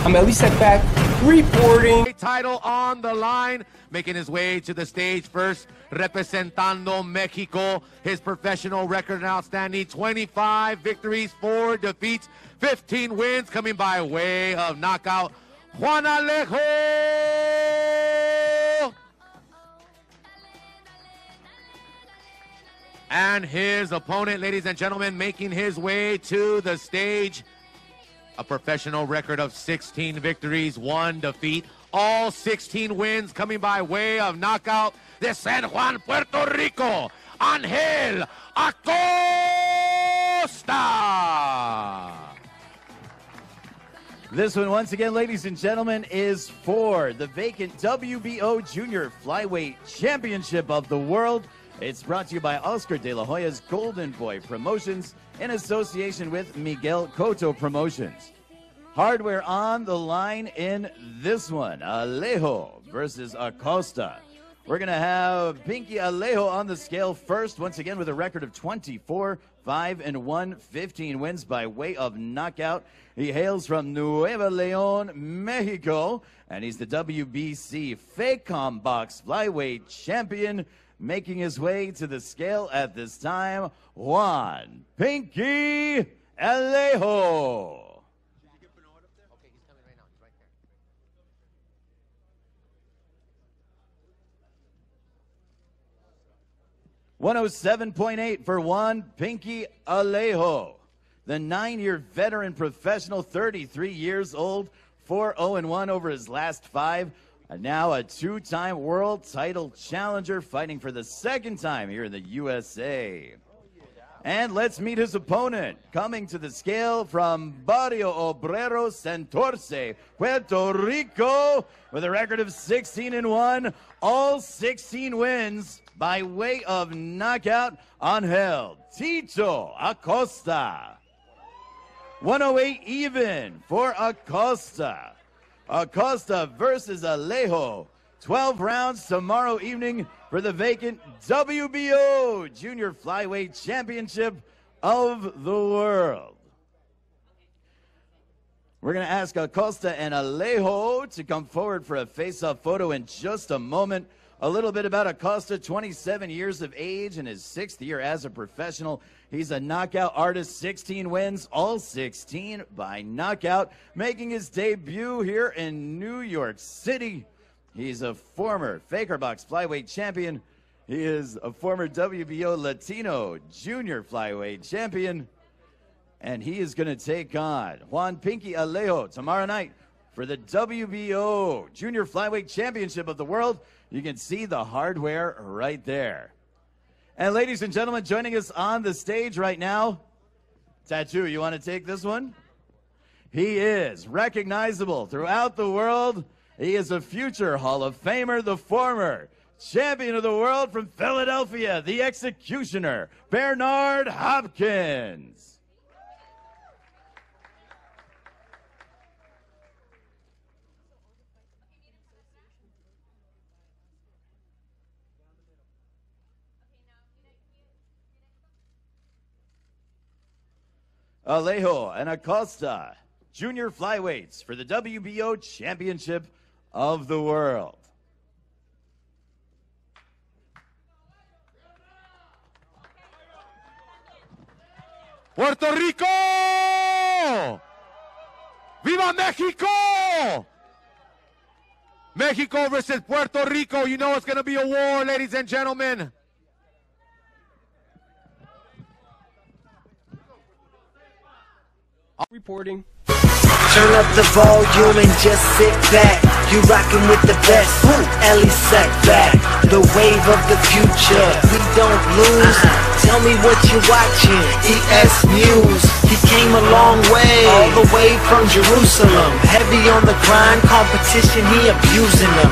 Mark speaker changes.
Speaker 1: I'm Elie Seckbach reporting.
Speaker 2: Title on the line, making his way to the stage first, representando Mexico. His professional record outstanding, 25 victories, 4 defeats, 15 wins, coming by way of knockout, Juan Alejo. And his opponent, ladies and gentlemen, making his way to the stage, a professional record of 16 victories, 1 defeat, all 16 wins coming by way of knockout, de San Juan, Puerto Rico, Angel Acosta.
Speaker 3: This one, once again, ladies and gentlemen, is for the vacant WBO Junior Flyweight Championship of the World. It's brought to you by Oscar De La Hoya's Golden Boy Promotions in association with Miguel Cotto Promotions. Hardware on the line in this one, Alejo versus Acosta. We're going to have Pinky Alejo on the scale first, once again with a record of 24-5-1, 15 wins by way of knockout. He hails from Nuevo León, Mexico, and he's the WBC FACOM Box Flyweight Champion. Making his way to the scale at this time, Juan Pinky Alejo. 107.8 for Juan Pinky Alejo. The 9-year veteran professional, 33 years old, 4-0-1 over his last 5. And now a 2-time world title challenger, fighting for the 2nd time here in the USA. And let's meet his opponent, coming to the scale from Barrio Obrero, Santurce, Puerto Rico, with a record of 16-1, all 16 wins by way of knockout, Angel Tito Acosta. 108 even for Acosta. Acosta versus Alejo. 12 rounds tomorrow evening for the vacant WBO Junior Flyweight Championship of the World. We're going to ask Acosta and Alejo to come forward for a face-off photo in just a moment. A little bit about Acosta, 27 years of age in his 6th year as a professional. He's a knockout artist, 16 wins, all 16 by knockout, making his debut here in New York City. He's a former Faker Box Flyweight Champion. He is a former WBO Latino Junior Flyweight Champion. And he is going to take on Juan Pinky Alejo tomorrow night for the WBO Junior Flyweight Championship of the World. You can see the hardware right there. And ladies and gentlemen, joining us on the stage right now, Tattoo, you want to take this one? He is recognizable throughout the world. He is a future Hall of Famer, the former champion of the world from Philadelphia, the Executioner, Bernard Hopkins. Alejo and Acosta, junior flyweights for the WBO Championship of the World.
Speaker 2: Puerto Rico! Viva Mexico! Mexico versus Puerto Rico. You know it's going to be a war, ladies and gentlemen.
Speaker 1: Reporting.
Speaker 4: Turn up the volume and just sit back. You rockin' with the best. Elie Seckbach, the wave of the future. We don't lose. Tell me what you're watching. EsNews. He came a long way, all the way from Jerusalem. Heavy on the grind, competition, he abusing them.